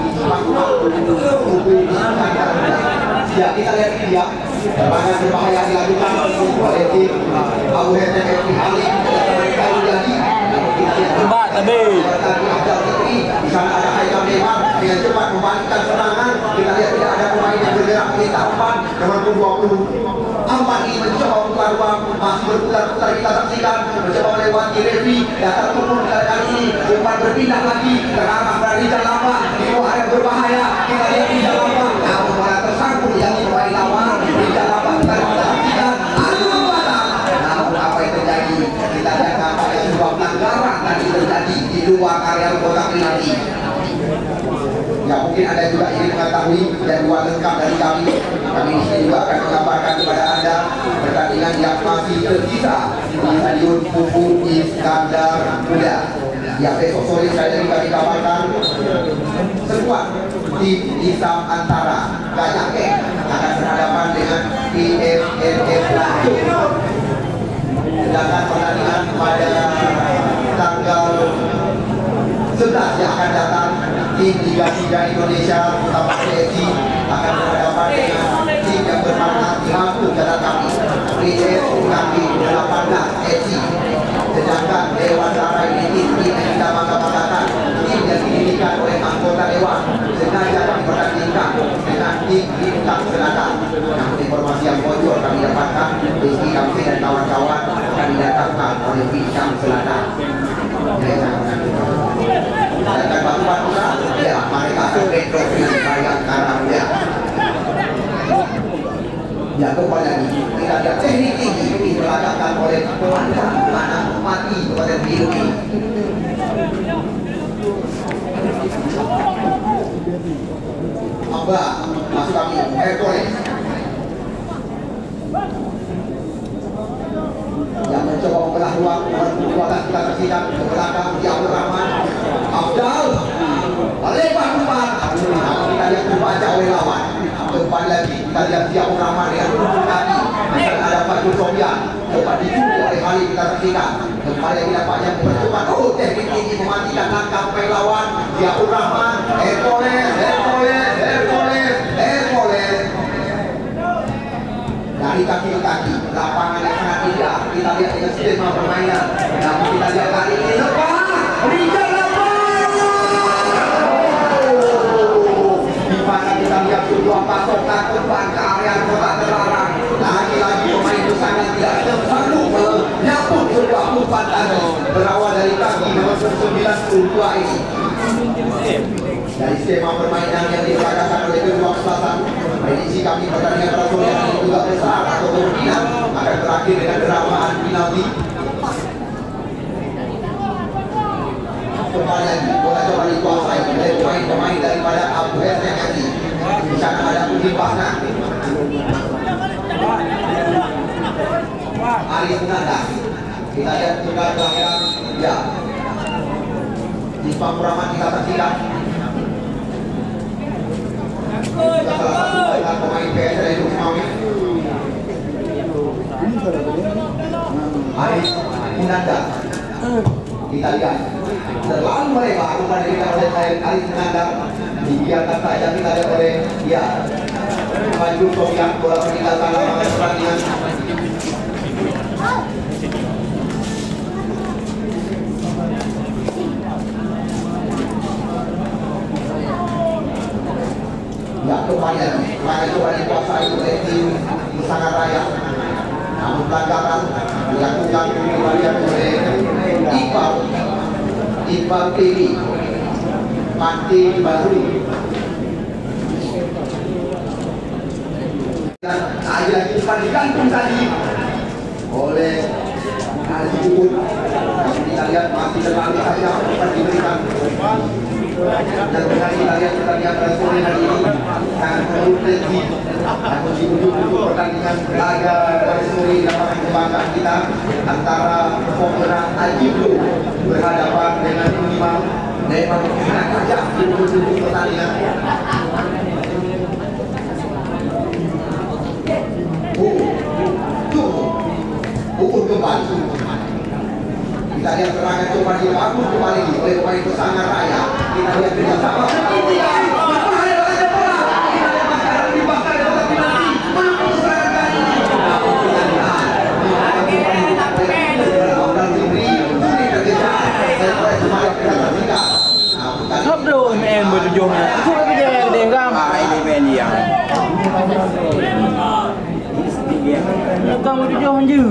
ya, kita lihat dia serangan berbahaya dilakukan oleh tim Abu Heten FP Ali jadi Mbak tadi di sana ada Haikal Neymar dengan cepat membalikkan serangan. Kita lihat tidak ada pemain yang bergerak di umpan nomor 20 Ampan ini mencoba membuka ruang, masih berputar-putar, kita saksikan mencoba melewati Revi, datang turun kali ini umpan berpindah lagi ke arah Rizal Lamba di bawah area berbahaya. Kita lihat Rizal Lamba namun malah tersangkut yang pemain lawan. Rizal Lamba kita saksikan adu batang, namun apa yang terjadi kita lihat nampaknya sebuah pelanggaran tadi terjadi di luar area kotak penalti. Ya, mungkin Anda juga ingin mengetahui dan dua lengkap dari kami. Kami di sini juga akan mengabarkan kepada Anda pertandingan yang masih tersisa di Stadion Pupuk Iskandar Muda. Ya, besok sore saya juga dikabarkan sekuat tim Isam Antara Gajah Kek akan berhadapan dengan IFNF Lancung. Sedangkan pertandingan pada tanggal 11 yang akan datang, tim Liga 3 Indonesia utama PSI akan berhadapan dengan tim yang bermakna Lampung jalan kami PSI kami 18 SI. Sedangkan Dewan Tara ini tim yang kita bangga-banggakan, tim yang didirikan oleh anggota Dewan sengaja dipertandingkan dengan tim Bintang Selatan. Namun informasi yang bocor kami dapatkan, Rizky Kamsi dan kawan-kawan akan didatangkan oleh Bintang Selatan. Dan batu-batu ya, mereka akan bentrok dengan kayak karang ya. Ya, kembali lagi kita lihat teknik tinggi diperagakan oleh komandan mana mati kepada biru ini. Amba masuk kami Hercules yang mencoba membelah ruang kekuatan kita tersidak ke belakang di Abdul Rahman Abdal lebar umpan, namun kita lihat terbaca oleh lawan. Kembali lagi kita lihat di Abdul Rahman dengan ujung kaki dan ada Fajul Sofian coba dicuri oleh Khalid. Kita tersidak kembali lagi nampaknya percuma. Oh, teknik ini mematikan langkah pemain lawan di Abdul Rahman. Hercules dari kaki ke kaki, lapangan yang sangat indah. Kita lihat dengan skema permainan. Namun kita lihat kali ini lepas, Rizal Lamba. Di mana kita lihat sebuah pasokan umpan ke area kotak terlarang. Lagi-lagi pemain itu sangat tidak sanggup menyambut sebuah umpan tadi berawal dari kaki nomor 92 ini. Dari skema permainan yang diperagakan oleh kedua kesebelasan, prediksi kami pertandingan pada sore ini juga besar atau kemungkinan akan berakhir dengan deramaan penalti. Kembali lagi bola coba dikuasai oleh pemain-pemain daripada Abu Heten FP. Di sana ada Udin Bahna, Arif Nanda. Kita lihat juga kelahiran ya di Pamuraman kita tersidak. Salah satu pemain PS dari Rusmawi Arif Nanda. Kita lihat terlalu melebar umpan dari Arif Nanda, dibiarkan saja. Kita lihat oleh ya Fajul Sofian, bola meninggalkan lapangan pertandingan. Ya, kembali lagi serangan coba dikuasai oleh tim Sangat Raya, namun pelanggaran dilakukan kembali oleh Iqbal TV Panti Badri. Dan lagi-lagi umpan digantung tadi oleh Haji Ubud. Kita lihat masih terlalu saja umpan diberikan. Dan benar kita lihat pertandingan pada sore hari ini sangat menurut Namun di ujung pertandingan laga sore lapangan kebanggaan kita antara pemenang Ajiblu berhadapan dengan Imam Neman Aja di ujung pertandingan. Ukur kembali. Kita lihat serangan coba dibangun kembali oleh pemain Pesanga Raya. Kita lihat kerjasama segitiga. Hấp đồ em vừa được dùng này, không có cái đèn ra. Ini media. Kamu được dùng dữ.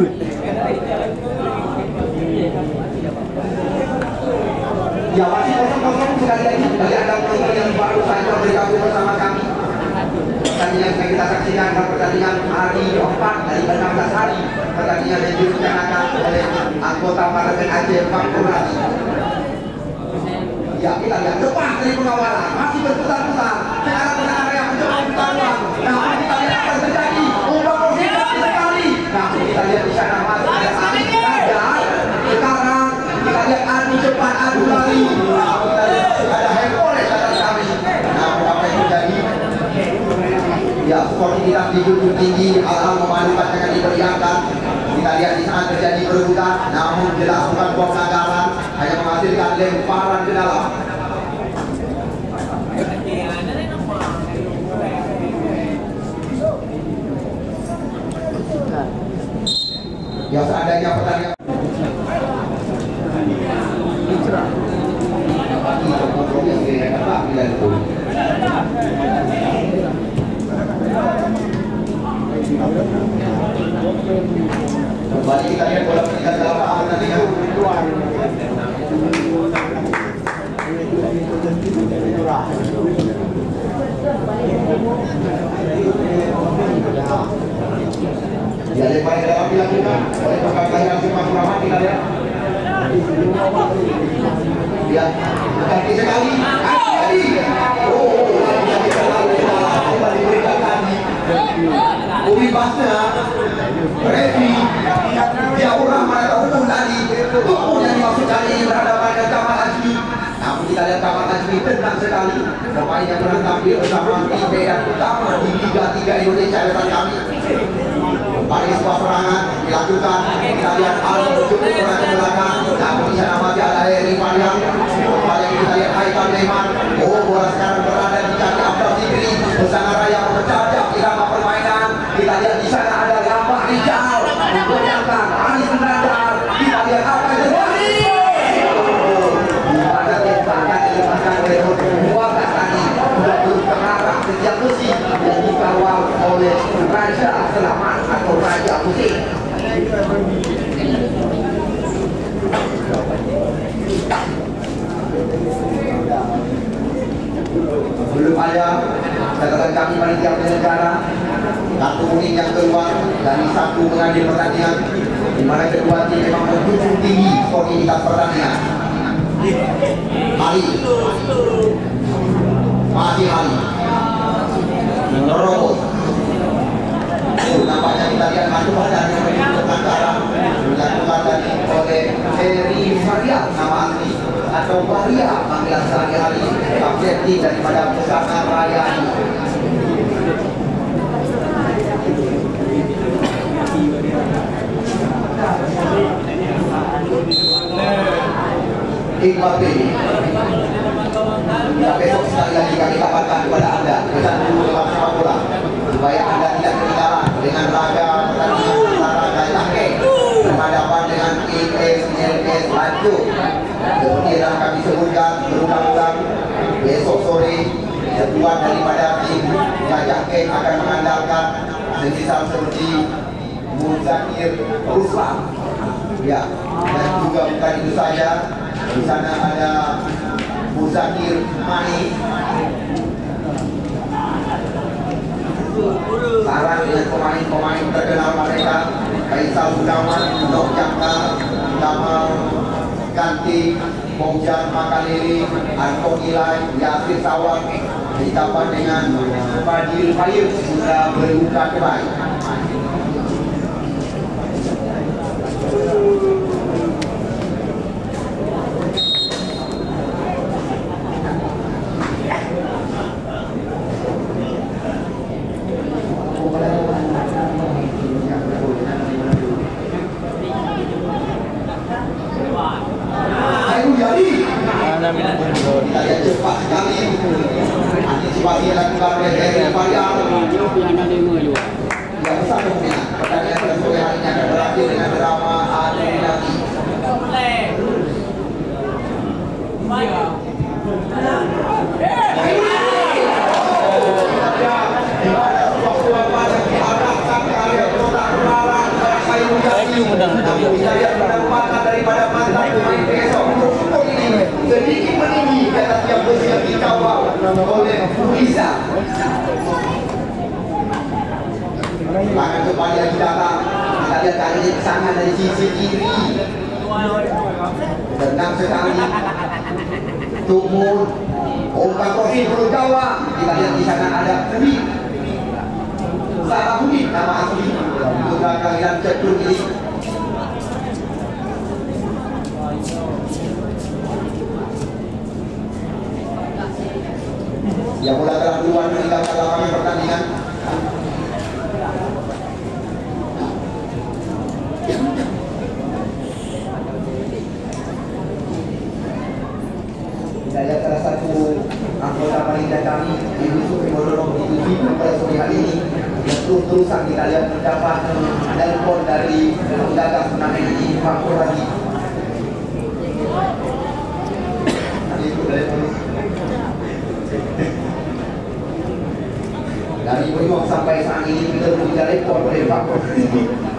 Ya masih kosong-kosong sekali lagi bagi Anda penonton yang baru saja bergabung bersama kami. Pertandingan yang kita saksikan adalah pertandingan hari keempat dari 16 hari. Pertandingan yang direncanakan oleh anggota Parlemen Aceh Fakulasi. Ya, kita lihat depan dari pengawalan masih berputar-putar. Sekarang penangan yang mencoba pertarungan. Namun kita lihat apa yang terjadi. Umpan positif sekali. Namun kita lihat di sana masih ada Anis Raja. Sekarang kita lihat adu cepat, adu lari. Namun kita lihat ada Hemores atas kami. Namun apa yang terjadi? Ya, sportivitas dijunjung tinggi. Hal-hal memalukan akan diberiakan. Kita lihat di sana terjadi perebutan. Namun jelas bukan bom pelanggaran. Hanya menghasilkan lemparan ke dalam. Ya, seandainya pertandingan kembali kita lihat bola kita dalam pertandingan. Ya, lempar ke dalam dilakukan oleh pemain kelahiran Simpang Rahmat. Kita lihat. Ya, kaki sekali. Tadi. Oh, kembali diberikan tadi. Ubi pasnya. Revi. Dia orang mana hukum tadi. Hukum yang dimaksud kali ini berhadapan dengan Kamal Azmi. Namun kita lihat Kamal Azmi tenang sekali. Pemain yang pernah tampil bersama tim dan utama di Liga 3 Indonesia depan kami. Pada sebuah serangan dilakukan. Kita lihat Ali cukup orang ke belakang. Namun di sana masih ada Heri Mariam. Kembali kita lihat Haikal Neman. Oh, bola sekarang berada di kaki Abdul Zikri. Pesanga Raya mempercajak irama permainan. Kita lihat di sana ada Lambak Rijal. Memperlihatkan Anis Raja. Kita lihat apa yang terjadi. Pada tembakan dilepaskan oleh Muakat tadi. Sudah belum terarah sejak besi. Dan dikawal oleh Raja Selamat atau Raja Putih. Belum ada catatan kami panitia penyelenggara kartu kuning yang keluar dari satu mengambil pertandingan, di mana kedua tim memang menjunjung tinggi sportivitas pertandingan. Ali masih Ali Robot. Nampaknya kita lihat masuk pada pelanggaran dilakukan tadi oleh Heri Maria, nama asli atau Maria panggilan sehari-hari, kapten daripada Pesanga Raya ini. Iqbal Bedi. Besok sekali lagi kami kabarkan kepada Anda pesan dulu dalam sepak bola supaya Anda tidak ketinggalan dengan laga pertandingan antara Gajake berhadapan dengan ISLS Lanjut. Seperti yang kami sebutkan berulang-ulang, besok sore sebuah daripada tim Gajake akan mengandalkan semisal seperti Muzakir Ruslan. Ya, dan juga bukan itu saja, di sana ada Muzakir Mani. Sarang dengan pemain-pemain terkenal mereka, Faisal Gunawan, Nok Jangkar, Kamal Ganti, Mongjan Makaliri, Anton Ilai, Yasir Sawang, ditambah dengan Fadil Fayez sudah berbuka kembali. Kita lihat cepat sekali antisipasi yang dilakukan oleh Heri Faryal yang besar kemungkinan pertandingan pada sore hari ini akan berakhir dengan drama adu penalti. Kita lihat penempatan daripada mantan pemain besok untuk skor ini sedikit meninggi di atas tiap besi yang dikawal oleh Riza. Tangan kembali lagi datang. Kita lihat kali ini kesangan dari sisi kiri. Tenang sekali. Tumur. Umpan crossing perlu gawang. Kita lihat di sana ada Budi. Salah Budi nama asli. Untuk kalian cekul ini. Yang mulai telah duluan meninggalkan lapangan pertandingan. Kita lihat salah satu anggota panitia kami Ibu Supri Modorong di TV pada sore hari ini yang terus-terusan kita lihat mendapat telepon dari penggagas turnamen ini Pak Purwadi. Itu dari polisi. Dari Bojong sampai saat ini kita belum bisa rekod oleh Pak Purwadi.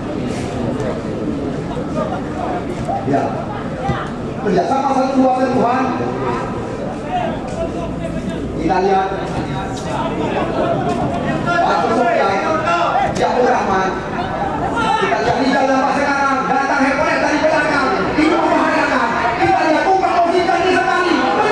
Ya, kerjasama satu dua sentuhan. Kita lihat Pak Sofyan, Jauh Rahman. Kita lihat di dalam sekarang datang Hekonet dari belakang. Itu membahayakan. Kita lihat umpan Osita di sekali.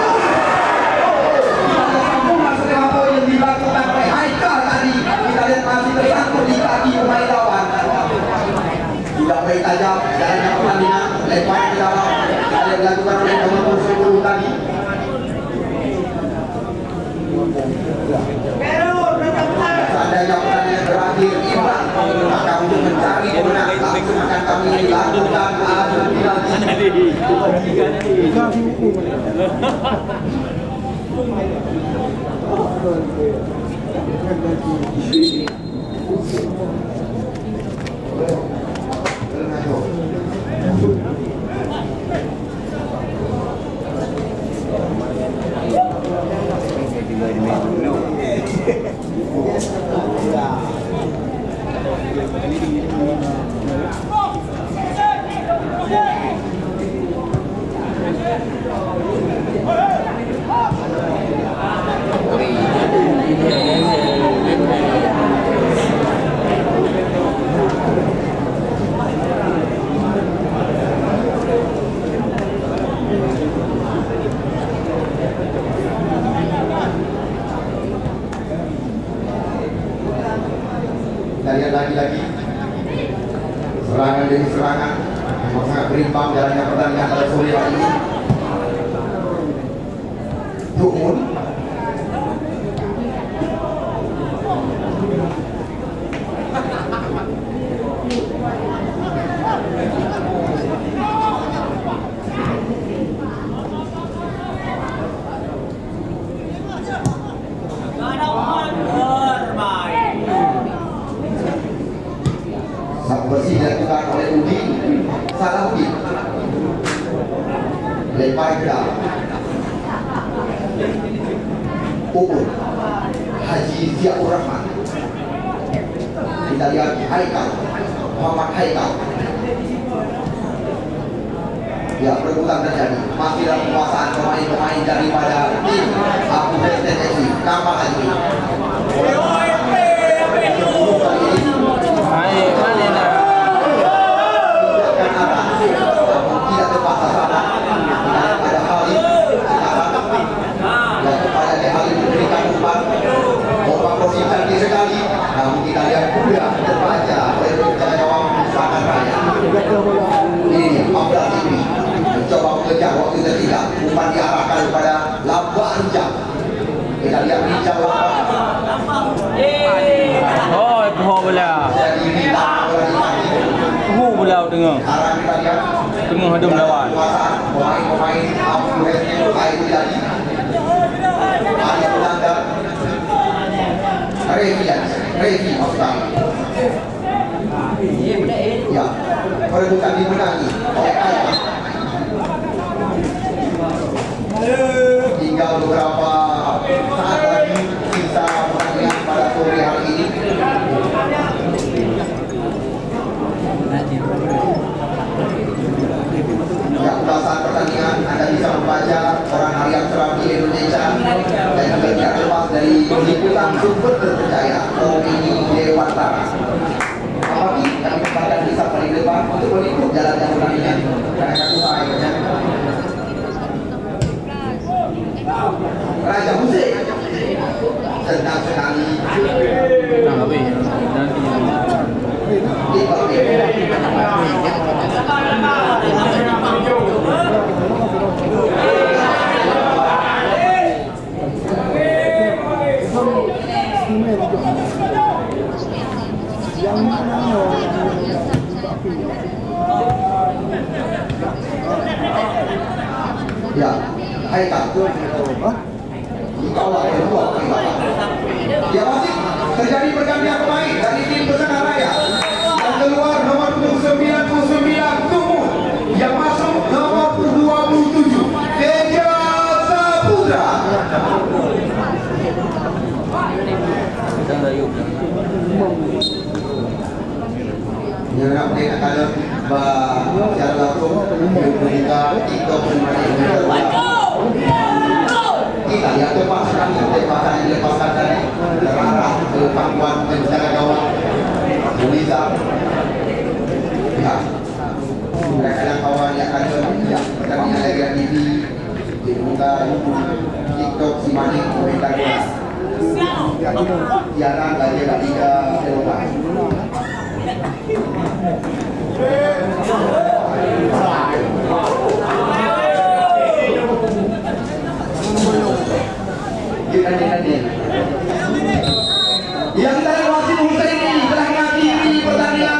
Kita lihat sambungan setelah poin yang dilakukan oleh Haikal tadi. Kita lihat masih tersangkut di kaki pemain lawan. Tidak baik tajam jalannya pertandingan. Lempar ke dalam. Kita lihat dilakukan oleh nomor 10 tadi. Seandainya pertandingan berakhir imbang, maka untuk mencari pemenang langsung akan kami lakukan adu penalti. Kita lihat lagi-lagi serangan demi serangan memang sangat berimbang jalannya pertandingan pada sore hari ini. Tumun sapu bersih dilakukan oleh Udin Salahuddin. Lempar ke dalam. Ubud Haji Ziaur Rahman. Kita lihat Haikal Muhammad Haikal. Ya, perebutan terjadi. Masih dalam kekuasaan pemain-pemain daripada tim Abu Hesden FC Kamal Haji. Tidak tepat sasaran. Ada Khalid sekarang yang kepada Khalid diberikan umpan umpan diarahkan kepada Lambak Rijal. Kita lihat Rijal Oh, pohon bola. jadi bintang bola di kaki. Bola tengah. Sekarang kita lihat Tengah ada melawan. pemain-pemain Afluennya baik jadi Ali Belanda Revi maksudnya ya perebutan dimenangi oleh Aika. Tinggal beberapa saat lagi sisa pertandingan pada sore hari ini. Ya, pada saat pertandingan Anda bisa membaca orang harian seram di Indonesia dan juga tidak lepas dari liputan sumber terpercaya Opini Dewantara. Apalagi kami tempatkan bisa paling depan untuk meliput jalannya pertandingan karena kaku airnya. Raja Musik sedang sekali Nah, habis. Ya, hai tak. Kau lah kedua. Ya masih terjadi pergantian pemain dari tim Pesona Raya. Yang keluar nomor 99 Tumu, yang masuk nomor 27 Teja Saputra. Yang update akan secara langsung membuka TikTok kita lihat lepaskan tembakan yang dilepaskan tadi terarah ke pangkuan penjaga gawang Luisa. Ya, kadang kawan yang akan ya pertandingan Liga TV dibuka TikTok si Manik komentar siaran Liga Eropa. Yang dari wasit Husaini telah mengakhiri pertandingan.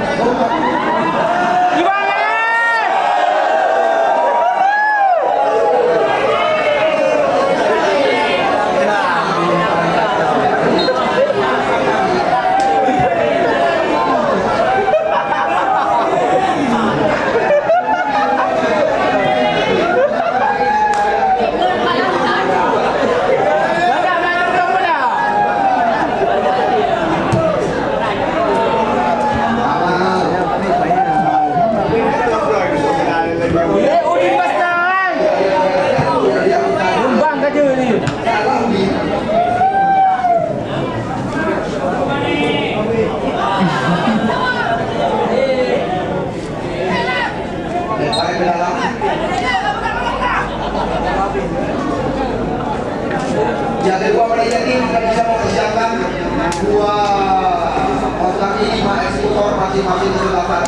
Yang kedua pada tim kita bisa mempersiapkan dua orang ini 5 eksekutor masing-masing kesempatan.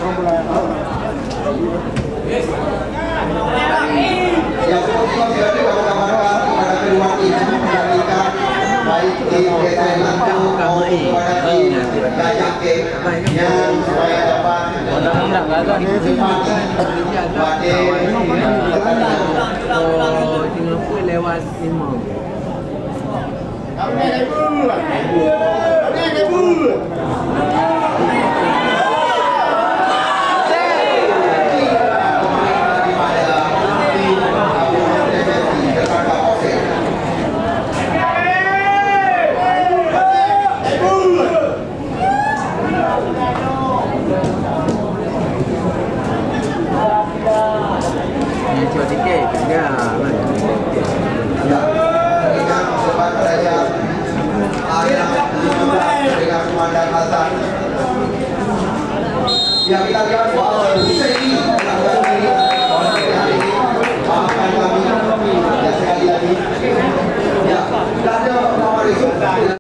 Yang seperti masih ada kalau kabarkan kepada kedua tim menjadikan baik tim Thailand maupun kepada tim Gajah Game yang supaya dapat menikmati pada pertandingan. Singapura lewat 5. Yang kita lihat bahwa bisa ini maafkan kami ya sekali lagi ya tidak ada nomor itu.